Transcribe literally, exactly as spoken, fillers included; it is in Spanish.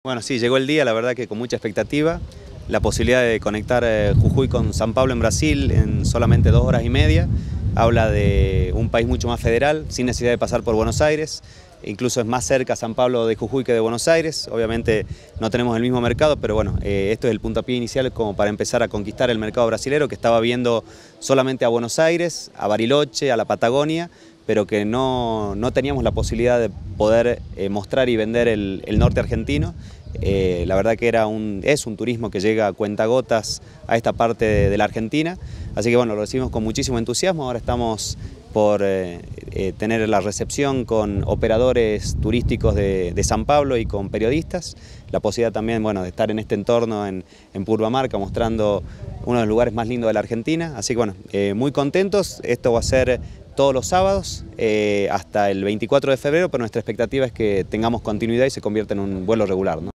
Bueno, sí, llegó el día, la verdad que con mucha expectativa, la posibilidad de conectar eh, Jujuy con San Pablo en Brasil en solamente dos horas y media, habla de un país mucho más federal, sin necesidad de pasar por Buenos Aires, incluso es más cerca San Pablo de Jujuy que de Buenos Aires, obviamente no tenemos el mismo mercado, pero bueno, eh, esto es el puntapié inicial como para empezar a conquistar el mercado brasilero, que estaba viendo solamente a Buenos Aires, a Bariloche, a la Patagonia, pero que no, no teníamos la posibilidad de poder eh, mostrar y vender el, el norte argentino. Eh, la verdad que era un, es un turismo que llega a cuentagotas a esta parte de, de la Argentina, así que bueno, lo recibimos con muchísimo entusiasmo. Ahora estamos por eh, eh, tener la recepción con operadores turísticos de, de San Pablo y con periodistas, la posibilidad también, bueno, de estar en este entorno en, en Purmamarca, mostrando uno de los lugares más lindos de la Argentina, así que bueno, eh, muy contentos. Esto va a ser todos los sábados eh, hasta el veinticuatro de febrero, pero nuestra expectativa es que tengamos continuidad y se convierta en un vuelo regular, ¿no?